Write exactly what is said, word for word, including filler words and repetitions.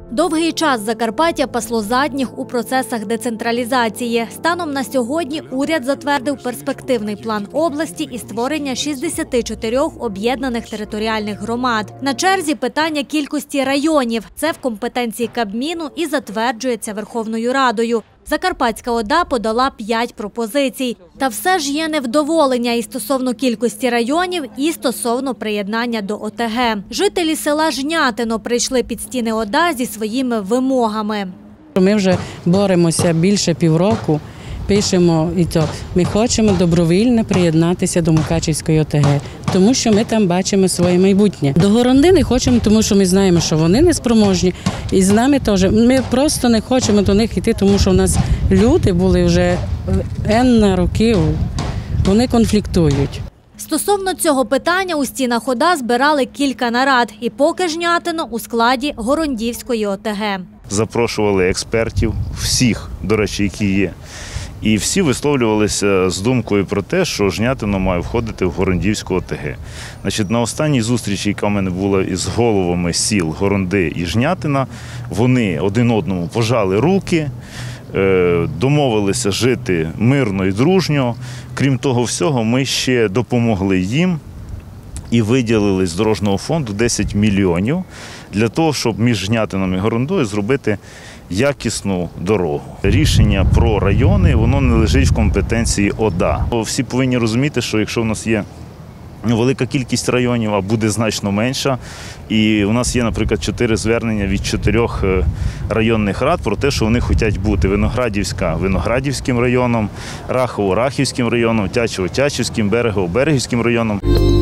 Довгий час Закарпаття пасло задніх у процесах децентралізації. Станом на сьогодні уряд затвердив перспективний план області і створення шістдесяти чотирьох об'єднаних територіальних громад. На черзі питання кількості районів. Це в компетенції Кабміну і затверджується Верховною Радою. Закарпатська ОДА подала п'ять пропозицій. Та все ж є невдоволення і стосовно кількості районів, і стосовно приєднання до О Те Ге. Жителі села Жнятино прийшли під стіни ОДА зі своїми вимогами. Ми вже боремося більше півроку, пишемо і то. Ми хочемо добровільно приєднатися до Мукачівської О Те Ге, тому що ми там бачимо своє майбутнє. До Горонди не хочемо, тому що ми знаємо, що вони неспроможні. І з нами теж. Ми просто не хочемо до них йти, тому що у нас люди були вже енна років, вони конфліктують. Стосовно цього питання у стінах ОДА збирали кілька нарад. І поки Жнятино у складі Горондівської О Те Ге. Запрошували експертів, всіх, до речі, які є. І всі висловлювалися з думкою про те, що Жнятино має входити в Горондівську О Те Ге. Значить, на останній зустрічі, яка в мене була із головами сіл Горонди і Жнятина, вони один одному пожали руки, домовилися жити мирно і дружньо. Крім того всього, ми ще допомогли їм і виділили з дорожнього фонду десять мільйонів для того, щоб між Жнятином і Горондою зробити якісну дорогу. Рішення про райони, воно не лежить в компетенції ОДА. Всі повинні розуміти, що якщо в нас є велика кількість районів, а буде значно менша, і у нас є, наприклад, чотири звернення від чотирьох районних рад про те, що вони хочуть бути Виноградівська – Виноградівським районом, Рахово – Рахівським районом, Тячево – Тячівським, Берегово – Берегівським районом.